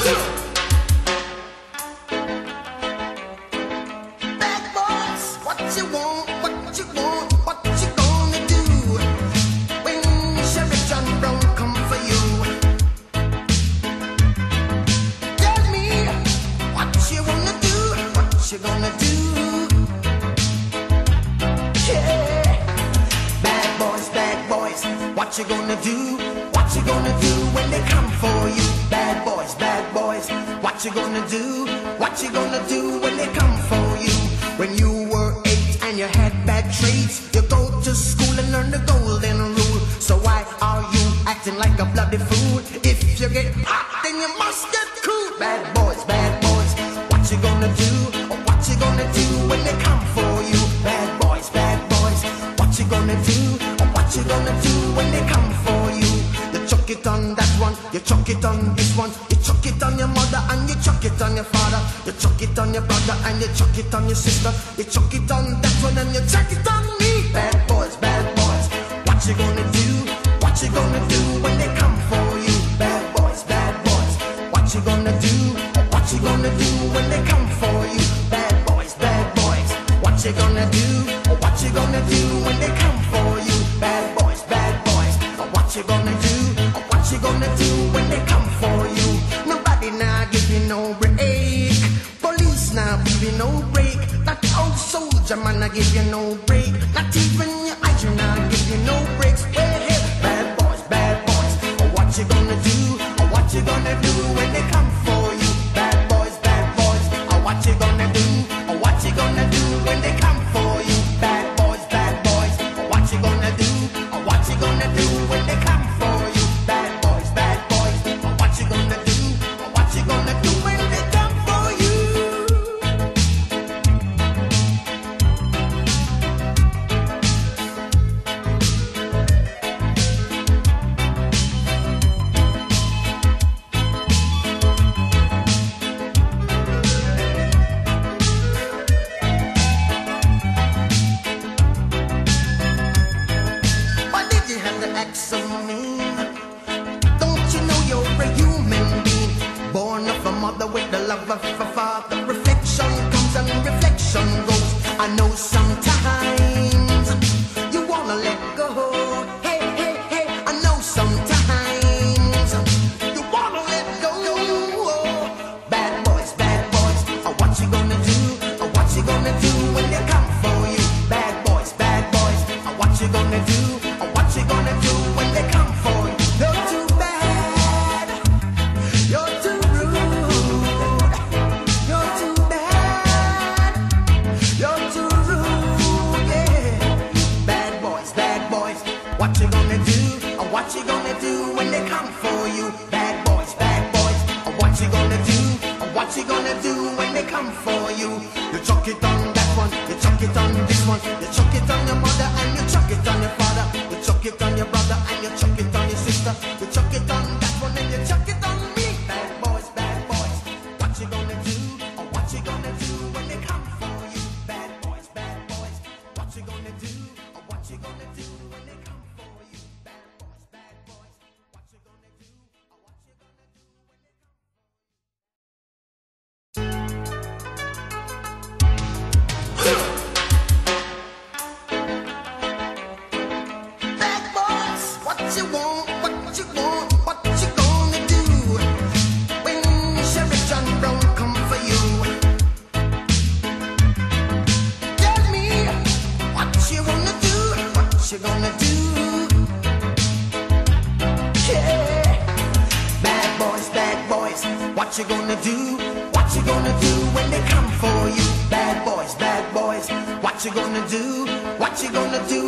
What you gonna do? What you gonna do when they come for you? Bad boys, what you gonna do? What you gonna do when they come for you? When you were 8 and you had bad traits, you go to school and learn the golden rule. So why are you acting like a bloody fool? If you get hot, then you must get cool. Bad boys, what you gonna do? Or what you gonna do when they come for you? Bad boys, what you gonna do? Or what you gonna do when they come for you? You chuck it on that one, you chuck it on this one, you chuck it on your mother and you chuck it on your father, you chuck it on your brother and you chuck it on your sister, you chuck it on that one and you chuck it on me. Bad boys, what you gonna do? What you gonna do when they come for you? Bad boys, what you gonna do? What you gonna do when they come for you? Bad boys, what you gonna do? What you gonna do when they come for you? Bad boys, what you gonna do? What you gonna do when they come for you? Nobody now give you no break. Police now give you no break. That old soldier man I give you no break. Not even your eyes you now give you no breaks. Hey, bad boys, what you gonna do? What you gonna do when they come for you? Bad boys, what you gonna do? What you gonna do when they come for you? Bad boys, what you gonna do? What you gonna do when they come for you? Bad boys, what you gonna do? What you gonna do when they come for you? Why did you have to act so mean? Don't you know you're a human being, born of a mother with the love of a father? Reflection comes and reflection goes. I know sometimes you wanna let go. Hey, I know sometimes you wanna let go. Bad boys, what you gonna do? What you gonna do when they come for you? Bad boys, what you gonna do? What you gonna do when they come for you? You're too bad, you're too rude, you're too bad, you're too rude, yeah. Bad boys, what you gonna do? What you gonna do when they come for you? Bad boys, what you gonna do? What you gonna do when they come for you? You chuck it on that one, you chuck it on this one, you chuck it on your mother and you chuck it on your father, you chuck it on your brother and you chuck it on your sister, you chuck it on that one and you chuck it on me. Bad boys, what you gonna do? What you gonna do when they come for you? Bad boys, what you gonna do? What you gonna do when they come for you? Bad boys, what you gonna do? What you gonna do when they come? Bad boys, what you want? What you want? What you gonna do when Sheriff John Brown come for you? Tell me what you wanna do? What you gonna do? Yeah. Bad boys, what you gonna do? What you gonna do when they come for you? Bad boys, what you gonna do? What you gonna do